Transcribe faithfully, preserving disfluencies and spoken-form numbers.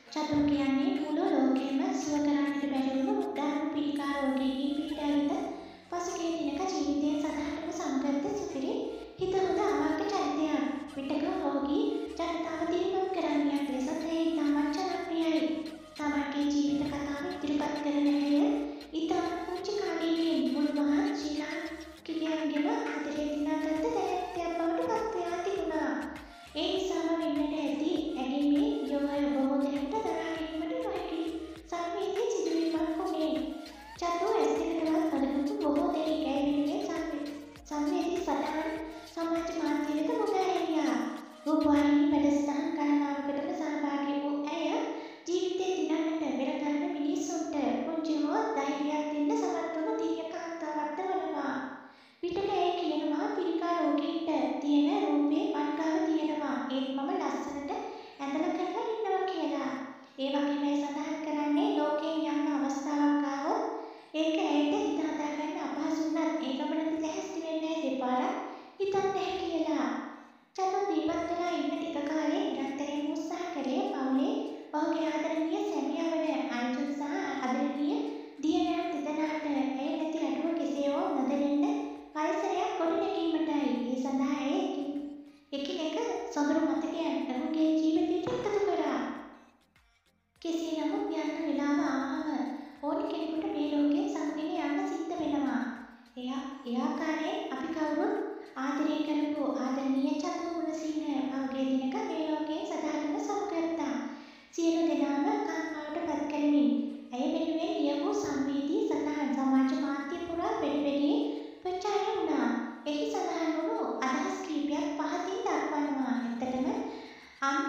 චතුර කියන්නේ මුළු ලෝකෙම සුව කරන්නට බැරි වුණු උදාන පිළිකා රෝගීන්ගේ පීඩාවිත පසුගිය දිනක ජීවිතයෙන් සදාටම සංකල්ප සුපිරි හිත හොඳ අවංක චරිතයක්. විටක රෝගී ජනතාව දිරිමත් කරන්නයක් ලෙස ඒ ඉතාමත් ජනප්‍රියයි. තමන්ගේ ජීවිත කතාව ඉදිරිපත් කරන ඇය ඉතාම පුංචි කාලයකින් මුළු මහත් ශ්‍රී ලාංකිකයන්ගේම ආදරය දිනාගත්ත දැනැත්තියක් බවට පත්වයා තිබුණා. ඒ නිසාම වෙන්නට ඇති ඇගේ මේ යොමය බොහෝ දෙනෙකුට දරා ගැනීමට නොහැකි සංවේදී සිදුවීමක් වුණේ. චතු ඇස් දෙකටවත් නොදකපු බොහෝ දෙනෙක් ඇය වෙනුවෙන් සංවේදී සටහන් සමාජ මාධ්‍ය වෙත මුදා හැරියා. රූපවාහිනී වැඩසටහන් ගණනාවකටම සහභාගී වූ ඇය ජීවිතේ දිනන්නට පෙර ගන්න මිනිස්සුන්ට පුංචි හෝ ධෛර්යයක් දෙන්න සමත් වුණු දිව්‍ය කාන්තාවක් වනවා. පිටක ඇය කියනවා පිළිකා රෝගීන්ට තියෙන රූපේ මංගාව තියෙනවා. ඒත් මම ලස්සනට ඇඳලා කරලා ඉන්නවා කියලා. ඒ වගේම ඇය සඳහන් කරන්නේ ලෝකයෙන් යන්න අවස්ථාවක් ආවොත් ඒක ඇයට හිත හදාගන්න අපහසු වුණත් ඒ ගමනට ලැහැස්ති වෙන්න ඇය දෙපාරක් හිතන්නේ නැහැ කියලා. චතු ජීවත් වෙලා ඉන්න ටික කාලේ නිරන්තරයෙන් උත්සාහ කරේ පවුලේ ඔහුගේ ආදරණීය සැමියා වන අර්ජුන් සහ ආදරණීය දියණියක් දෙදෙනාට ඇය නැති අඩුව කෙසේ හෝ නොදැනෙන්න පරිසරයක් ගොඩනැගීමටයි. ඒ සඳහා ඇය එකිනෙක සොඳුරු මතකයන් ඔහුගේ ජීවිතයට එකතු කරා. කෙසේ නමුත් යන්න වෙලාව ආවම ඕනි කෙනෙකුට මේ ලෝකයෙන් සංගින යන්න සිද්ධ වෙනවා. එයා ඒ ආකාරයෙන් අපි කවුරුත් ආදරය කරපු ආදරණීය චතු ගුණසිංහ පහුගිය දිනක මේ ලෝකයෙන් සදාටම සමුගත්තා. සියලු දෙනාම කාන්තාවට පත් කරමින් ඇය වෙනුවෙන් ලියපු සංවේදී සටහන් සමාජ මාධ්‍ය පුරා වැඩි වැඩියෙන් ප්‍රචාරය වුණා. එහි සඳහන් වුණු අදහස් කීපයක් පහතින් දක්වනවා. ඇත්තටම අම්ම